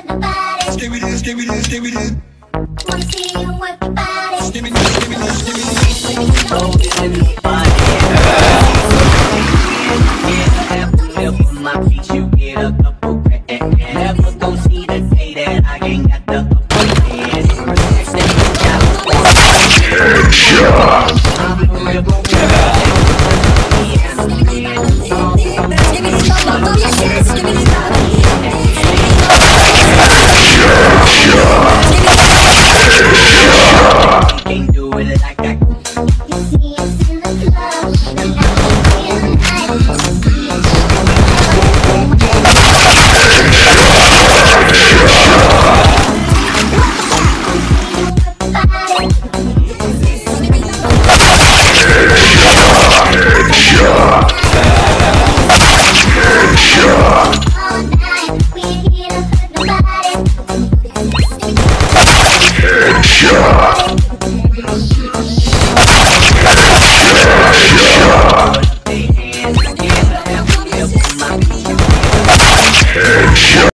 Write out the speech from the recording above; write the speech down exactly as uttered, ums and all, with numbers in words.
hurt nobody. Skibidi, skibidi, skibidi. Wanna see you work your body. Skibidi, skibidi, skibidi. Oh, in the body. Get up on my feet, you get a couple grand. Never gon' see the day that I ain't got the upper hand. Headshot. Can't do it like I can. You see us in the club, and I feel nice. All night, we here to hurt nobody. Headshot.